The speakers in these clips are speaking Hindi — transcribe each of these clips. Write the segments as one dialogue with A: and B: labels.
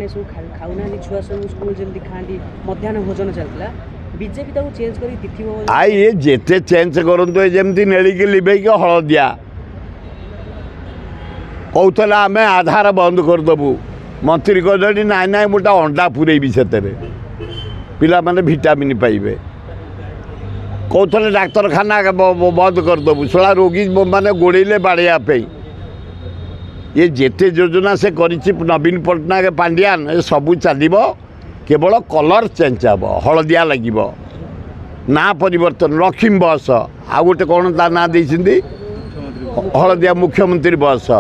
A: सब खाऊना छुआ सब स्कूल जल्दी खाती मध्याह्न भोजन चलता बीजेपी ताको चेंज करी तिथि
B: आई ये जेते चेंज करंतु जेमती नेली के लिबे के हलदिया कहूला आम आधार बंद करदेबू मंत्री कहते ना ना मोटा अंडा पूरेबी से पिला माने विटामिन पाइबे कहते डाक्तरखाना बंद करदेबू सला रोगी माने गोड़े बाड़े ये जेते योजना से करिछि नवीन पट्टनायक पांड्यान ये सबू चलो केवल कलर चेंज हम हलदिया लगे ना परिवर्तन रखीम बस आ गोटे कौन ता ना देइछिंदी हलदिया मुख्यमंत्री बस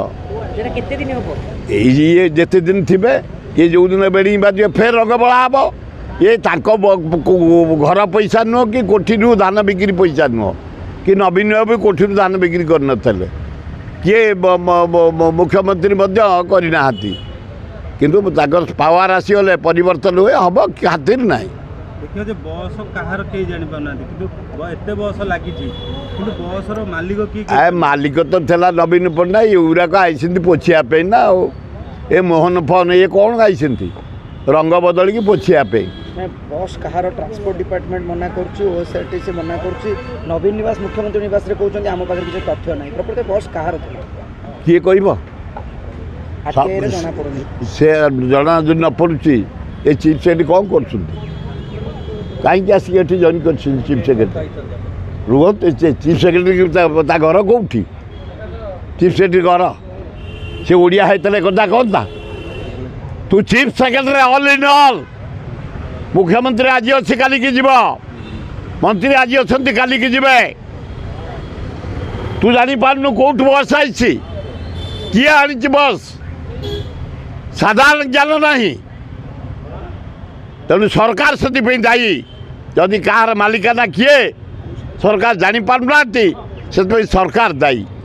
B: ये जेते दिन थे ये जो दिन बेड़ी बाजे फेर रंग बड़ा हम ये घर पैसा नुह कि कोठी धान बिक्री पैसा नुह कि नवीन भी कोठी धान बिक्री कर किए मुख्यमंत्री करना किंतु पावर आसीगले परिवर्तन हुए हम खातिर ना
C: देखिए बस कहार कहीं जानी पाना एत बस लगी बस मालिक किए
B: मालिक तो थेला नवीन पट्टनायक यूराक आई पोछियापे ना ए मोहन फोन ये कौन आई रंग बदल की पोछियापे
A: बस कहार ट्रांसपोर्ट डिपार्टमेंट मना कर मना कर नवीन निवास मुख्यमंत्री निवास कहते आम पाखे किसी तथ्य ना प्रकृत बस कहार
B: किए कह से जना जो न पड़ुची ये चीफ सेक्रेटरी कौन कर कहीं आसिक जॉइन कर चीफ सेक्रेटरी रुहत चीफ सेक्रेटरी घर कौटी चीफ सेक्रेटरी घर से ओडिया होते कदा कहता तू chief secretary all in all मुख्यमंत्री आज अच्छे काली की जीव मंत्री आज अच्छा काली की जीवे तू जापारू कौट बस आई किए आनी बस साधारण ज्ञान ना तेणु सरकार से दायी जदि कहार मालिकाना किए सरकार जापार ना सरकार दायी।